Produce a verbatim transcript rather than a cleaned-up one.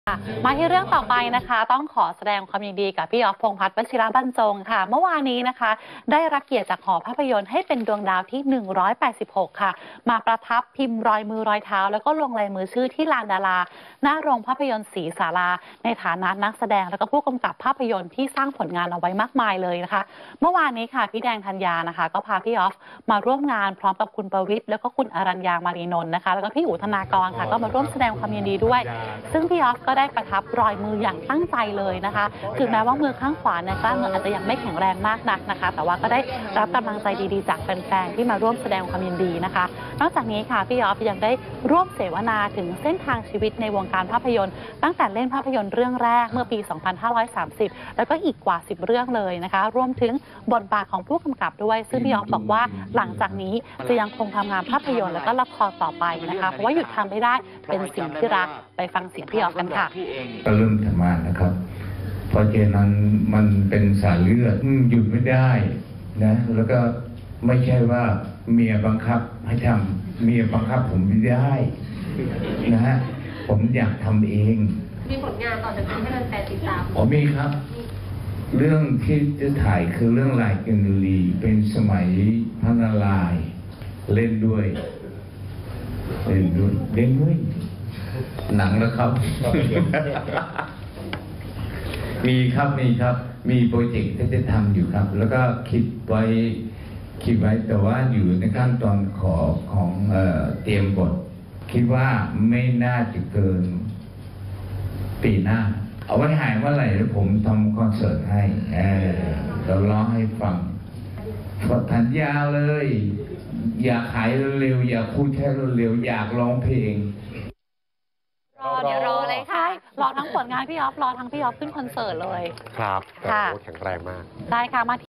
มาที่เรื่องต่อไปนะคะต้องขอแสดงความยินดีกับพี่อ๊อฟ พงษ์พัฒน์ วชิรบรรจงค่ะเมื่อวานนี้นะคะได้รับเกียรติจากหอภาพยนตร์ให้เป็นดวงดาวที่หนึ่งร้อยแปดสิบหกค่ะมาประทับพิมพ์รอยมือรอยเท้าแล้วก็ลงลายมือชื่อที่ลานดาราหน้าโรงภาพยนตร์ศรีสาราในฐานะนักแสดงแล้วก็ผู้กำกับภาพยนตร์ที่สร้างผลงานเอาไว้มากมายเลยนะคะเมื่อวานนี้ค่ะพี่แดงธัญญานะคะก็พาพี่อ๊อฟมาร่วมงานพร้อมกับคุณประวิตรแล้วก็คุณอรัญญามารีนนท์นะคะแล้วก็พี่อู๋ธนากรค่ะก็มาร่วมแสดงความยินดีด้วยซึ่งพี่อ๊อฟก็ได้ประทับรอยมืออย่างตั้งใจเลยนะคะถึงแม้ว่ามือข้างขวาเนี่ยกล้ามเนื้ออาจจะยังไม่แข็งแรงมากนักนะคะแต่ว่าก็ได้รับกำลังใจดีๆจากแฟนๆที่มาร่วมแสดงความยินดีนะคะนอกจากนี้ค่ะพี่อ๊อฟยังได้ร่วมเสวนาถึงเส้นทางชีวิตในวงการภาพยนตร์ตั้งแต่เล่นภาพยนตร์เรื่องแรกเมื่อปี สองพันห้าร้อยสามสิบ แล้วก็อีกกว่าสิบเรื่องเลยนะคะรวมถึงบทบาทของผู้กำกับด้วยซึ่งพี่อ๊อฟบอกว่าหลังจากนี้จะยังคงทำงานภาพยนตร์และก็ละครต่อไปนะคะเพราะว่าหยุดทำไม่ได้เป็นสิ่งที่รักไปฟังเสียงพี่อ๊อฟกันค่ะก็เริ่มทำงานนะครับเพราะฉะนั้นมันเป็นสายเลือดหยุดไม่ได้นะแล้วก็ไม่ใช่ว่าเมียบังคับให้ทำเมียบังคับผมไม่ได้นะฮะผมอยากทำเองมีผลงานต่อจากนี้ให้แฟนติดตามผมมีครับเรื่องที่จะถ่ายคือเรื่องลายกินรีเป็นสมัยพระนารายณ์เล่นด้วยเล่นด้วยเล่นด้วยหนังแล้วครับ มีครับมีครับมีโปรเจกต์ที่จะทำอยู่ครับแล้วก็คิดไว้คิดไว้แต่ว่าอยู่ในขั้นตอนขอของเอ่อเตรียมบทคิดว่าไม่น่าจะเกินปีหน้าเอาไว้หายเมื่อไหร่แล้วผมทำคอนเสิร์ตให้เออเราร้องให้ฟังสัญญาเลยอยากขายเร็วๆอยากพูดแค่เร็วๆอยากร้องเพลงรอเดี๋ยวรอเลยค่ะรอทั้งผลงานพี่อ๊อฟรอทั้งพี่อ๊อฟขึ้นคอนเสิร์ตเลยครับค่ะแข็งแรงมากได้ค่ะมา